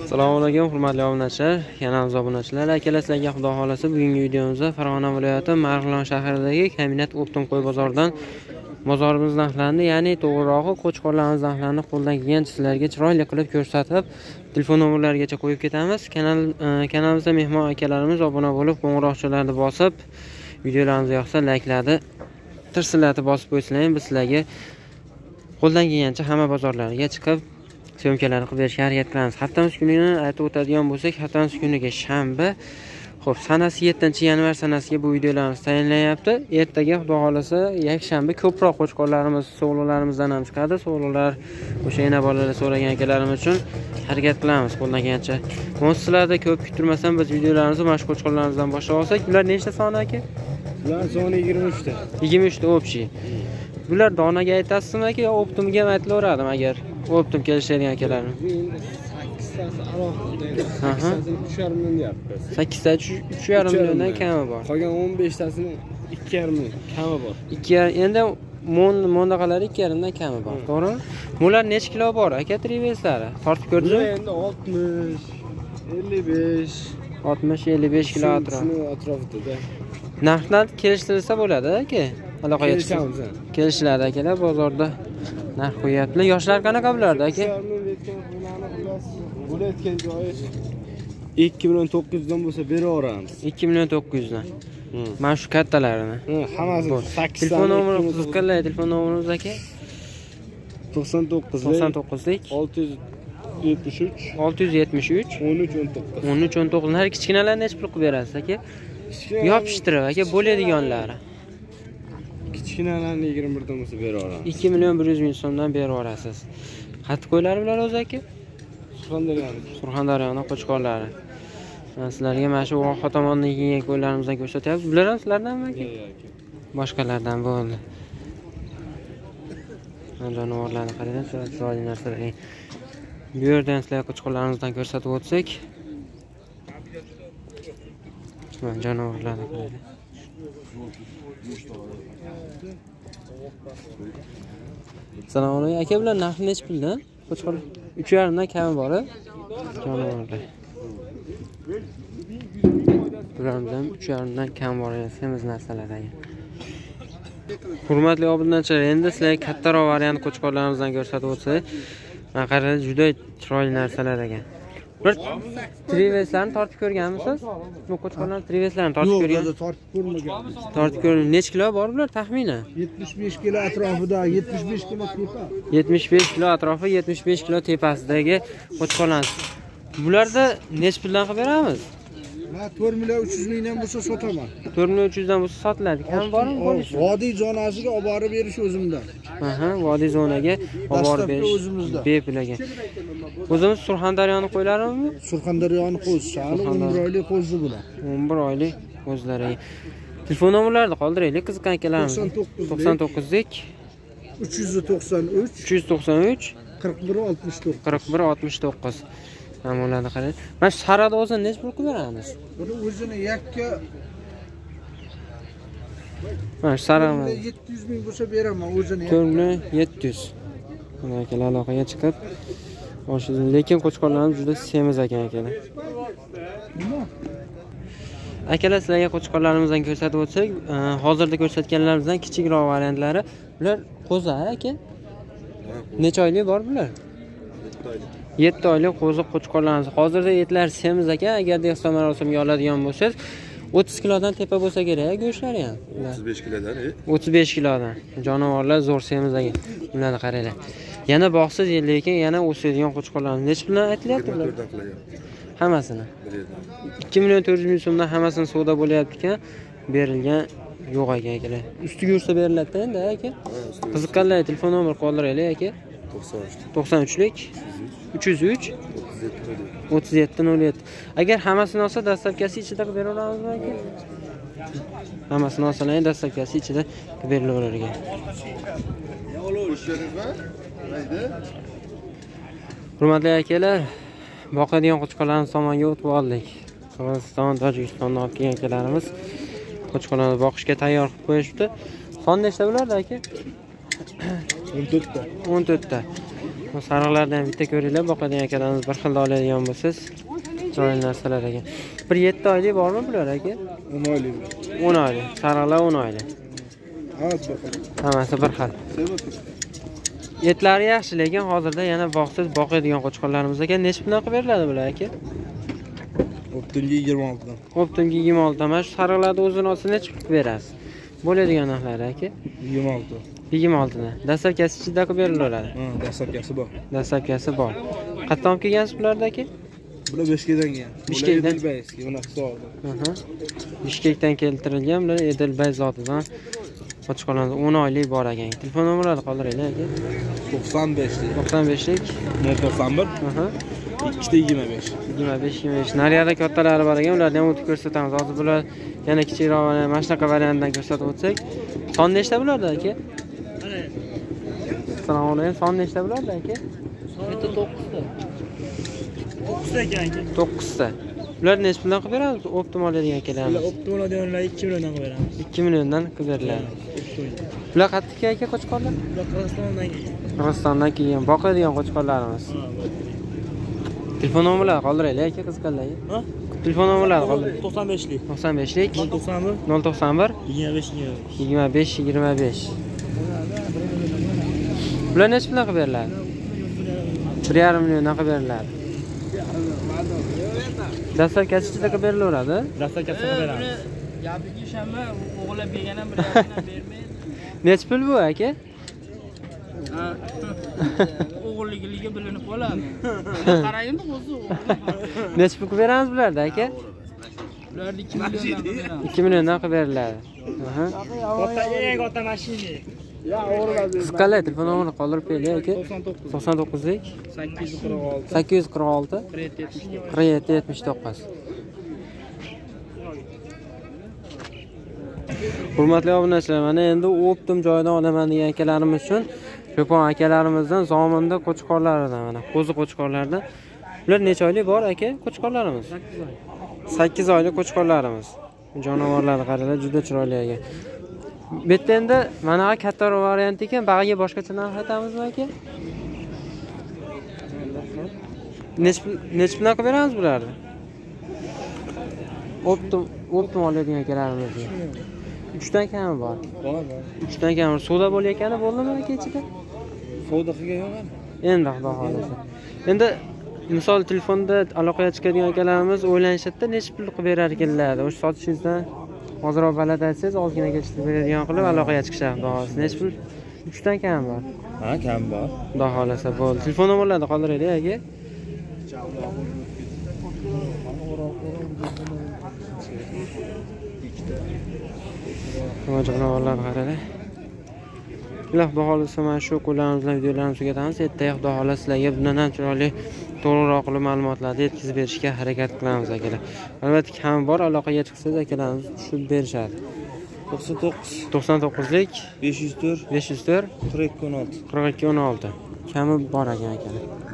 Assalomu alaykum hurmatli obunachilar, kanalimiz obunachilar. Akalar sizlarga xudo xolasa bugungi videomizda Farg'ona viloyati Marg'ilon shahridagi Kombinat Optim qo'y bozoridan bozorimiz narxlarini, ya'ni to'g'rirog'i qo'chqorlarimiz narxlarini qo'ldan kelgancha sizlarga chiroyli qilib ko'rsatib, telefon nomerlarigacha qo'yib ketamiz. Kanalimizda mehmon akalarimiz obuna bo'lib, qo'ng'iroqchalarni bosib, videolarimiz yoqsa layklarni tirsillatib bosib qo'ysalar, biz sizlarga qo'ldan kelgancha hamma bozorlarga chiqib syomkalarni qilib berishga harakat qilamiz. Haftamiz kunini aytib o'tadigan bo'lsak, haftamiz kuniga shanba. Xo'p, sanasi 7-yanvar sanasiga bu videolarimiz tayinlanyapti. Ertaga xudo xolasa yakshanba ko'proq qo'chqorlarimiz, so'g'liqlarimizdan ham chiqadi. So'g'liqlar o'sha yana bolalar so'ragan akalarimiz uchun harakat qilamiz qo'ldan kelgancha. Sizlarda ko'p kuttirmasam biz videolarimizni mana shu qo'chqorlarimizdan boshlab olsak, bular nechta soni aka? Bular soni 23 ta. 23 ta общий. Bular donaga aytasizmi aka yo optimga ham aytilaveradimi agar optim kelishadigan akalarni? 8tasi alohida. 8.5 million deyapmiz. 8tasi 3.5 milliondan kami bor. Qolgan 15tasini 2.5 million kami bor. 2.5 endi mondaqalari 2.5 dan kami bor, to'g'rimi? Bular necha kilo bor aka triveslari? Tortib ko'rdingizmi? Endi 60, 55, 60-55 kilo atrofida. Narxlar kelishtirilsa bo'ladi aka. Aloqa yetishamiz. Kelishiladi akalar, bozorda narx qo'yaptilar. Yoshlar qanaqa bularda aka? Bo'layotgan joyi 2.900 dan bo'lsa beraveramiz. 2.900 dan. Mana shu kattalarini. Hammasi 8 telefon nomeri qiziqqanlar, telefon nomerimiz aka 99lik 673 13 19. Har kichkinalarni necha pul qilib berasiz aka? Yopishtirib aka, bo'ladiganlari. Kichkinalarni 21 dan bo'lsa beraveramiz. 2.100.000 so'mdan beraverasiz. Qattiq qo'ylari bular o'zi aka? Surxondaryoning qo'chqorlari. Sizlarga mana shu Voha tomonidan kelgan qo'ylarimizdan ko'rsatyapmiz. Bular ham sizlardanmi aka? Boshqalardan bo'ldi. Jonivorlarni qarang, chiroyli narsalar. Bu yerdan sizlarga qo'chqorlarimizdan ko'rsatib o'tsak, mana jonivorlarni qarang. Assalomu alaykum aka, bular narxi necha puldan? Qo'chqor 3.5 dan kami bor-a? Jonivorlar. Bulardan 3.5 dan kam bor ekan, semiz narsalar ekan. Hurmatli obunachilar, endi sizlarga kattaroq variant qo'chqorlarimizdan ko'rsatib o'tsak, mana qarang, juda chiroyli narsalar ekan. Bir triveslarni tortib ko'rganmisiz? Bu qo'chqorlarni triveslarni tortib ko'rgan? Yo'q, tortib ko'rmaganmiz. Tortib ko'rgan. Necha kilo bor bular taxminan? 75 kilo atrofida, 75 kilo tepa. 75 kilo atrofi, 75 kilo tepasidagi qo'chqorlar. Bularda necha puldan qilib beramiz? Men 4.300.000 mingdan bo'lsa sotaman. 4.300 dan bo'lsa sotiladi. Kam bormi bo'lishi? Vodiy zonasiga olib borib berish o'zimdan. Aha, vodiy zonaga olib borib berish bepul ekan. O'zimiz Surxondaryoning qo'ylarimi? Surxondaryoning qo'zi, hali 11 oylik qo'zi bular. 11 oylik qo'zlari. Telefon nomerlarini qoldiraylik, qiziqqan akalarimiz. 99lik 393 4169. Namunalarni qarang. Mana shu sarada o'zini necha pul qilib beramiz? Buni o'zini yakka mana shu sarada 700 ming bo'lsa beraman o'zini. 4.700. Mana akalar aloqaga chiqib oshirdingiz, lekin qo'chqorlarimiz juda semiz ekan akalar. Akalar, sizlarga qo'chqorlarimizdan ko'rsatib o'tsak, hozirda ko'rsatganlarimizdan kichikroq variantlari. Bular qo'zi aka. Necha oylik bor bular? 7 oylik qo'zi qo'chqorlarimiz. Hozirda etlar semiz ekan. Agarda hisob marosimiga oladigan bo'lsangiz, 30 kilodan tepa bo'lsa kerak, go'shtlari ham. 35 kilodan. 35 kilodan. Jonivorlar zo'r semiz ekan. Bularni qaranglar. Yana boqsiz, lekin yana o'sadigan qo'chqorlarimiz. Necha puldan aytilyapti bular? Hammasini. 2.400.000 so'mdan hammasini savdo bo'lyapti ekan. Berilgan yo'q ekan akalar. Ustiga ursa beriladi endi aka. Qiziqqanlar telefon nomer qoldiraylik aka. 93lik 303 3707. Agar hammasini olsa dastavkasi ichida qilib beraveramizmi aka? Hammasini olsalar dastavkasi ichida qilib berilaverar ekan. Hurmatli akalar, boqadigan qo'chqorlarimiz tomonga o'tib oldik. Qirg'iziston, Tojikistondan olib kelgan akalarimiz qo'chqorlarni boqishga tayyor qilib qo'yishdi. Son nechta bularda aka? 14 ta. 14 ta. Bu sariqlardan bitta ko'ringlar, boqadigan akalarimiz bir xilda oladigan bo'lsangiz, chiroyli narsalar ekan. Bir 7 oylik bormi bular aka? 10 oylik. 10 oylik. Sariqlar 10 oylik. Hammasi bir xil. Etlari yaxshi, lekin hozirda yana boqsiz boqadigan qo'chqorlarimiz ekan. Necha puldan qilib beriladi bular aka? Optimga 26 dan. Optimga 26 dan. Mana shu sariqlarni o'zini olsa necha qilib berasiz? Bo'ladigan narxlari aka? 26. 26 dan. Dastlabkasi ichida qilib berilaveradi. Ha, dastlabkasi bor. Dastlabkasi bor. Qatdan olib kelgansiz bularda aka? Bular Bishkekdan kelgan. Bishkekdan. Edilbayskiy, bunaqa hisobda. Bishkekdan keltirilgan, bular Edilbay zotidan qo'chqorlar 10 oylik bor ekan. Telefon nomerlarini qoldiringlar aka. 95lik. 95lik 091. 225. 25. Nariyada kattalari bor ekan, ularni ham o'tib ko'rsatamiz. Hozir bular yana kichikroq mana shunaqa variantdan ko'rsatib o'tsak. Son nechta bularda aka? Assalomu alaykum. Son nechta bularda aka? Soni 9ta. 9ta ekan aka. 9ta. Ular necha puldan qilib beramiz? Optimal degan akalarimiz. Optimal deganlar 2 milliondan qilib beramiz. 2 milliondan qilib beriladi. Bular qayerdan aka qo'chqorlar? Bular Qozog'istondan kelgan. Qirg'izistondan kelgan, boqadigan qo'chqorlarimiz. Telefon nomerlarini qoldiraylik aka qiziqganlarga. Ha? Telefon nomerlarini qoldiring. 95lik. 95lik 091 091 25 25. Bular necha puldan qilib beriladi? 1,5 milliondan qilib beriladi. Dastlabkasi ichida qilib berilaveradi. Dastlabkasi qilib beramiz. Gapiga ishonma, o'g'irlab bergan ham bilaman bermaydi. Necha pul bu aka? O'g'irligiga bilinib qoladi. Qaraymi o'zi. Necha pul qilib beramiz bularda aka? Ularni 2 milliondan qilib beramiz. 2 milliondan qilib beriladi. Eng katta mashina. Qisqalar telefon nomerini qoldirib qo'ying aka. 99lik 846 4779. Hurmatli obunachilar, mana endi optim joyidan olaman degan akalarimiz uchun Cho'pon akalarimizdan Zominda qo'chqorlaridan mana qo'zi qo'chqorlaridan. Ular necha oylik bor aka qo'chqorlarimiz? 8 oylik qo'chqorlarimiz. Jonivorlarni qaranglar, juda chiroyli ekan. Bu yerda endi mana kattaroq variant ekan, bag'iga boshqacha narx aytamizmi aka? Necha puldan qilib beramiz bularni? Optim oladigan akalarimiz. 3 dan kami bor. Bor. 3 dan kami suvda bo'layotgani bo'ldimi aka ichida? Savdo qilgan yo'q. Endi xudo xolasa. Endi misol telefonda aloqaga chiqadigan akalarimiz o'ylanishadi-da, necha pul qilib berar ekanlar. O'sha sotishingizdan hozirroq baland aytsangiz, ozgina kechiktirib beradigan qilib aloqaga chiqishadi. Necha pul? 3 dan kami bor. Ha, kam bor. Xudo xolasa bo'ldi. Telefon nomerlarini qoldiraylik aka. Jonivorlarni qaranglar. Xudo xolasa mana shu qo'llarimizdan videolarimizni tugatamiz. Ertaga xudo xolasa sizlarga bundan ham chiroyli to'g'riroq maklumotlarni yetkazib berishga harakat qilamiz akalar. Albatta kam bor, aloqaga chiqsangiz akalarimiz tushib berishadi. 99lik 504 504 4216. 4216. Kami bor ekan akalar.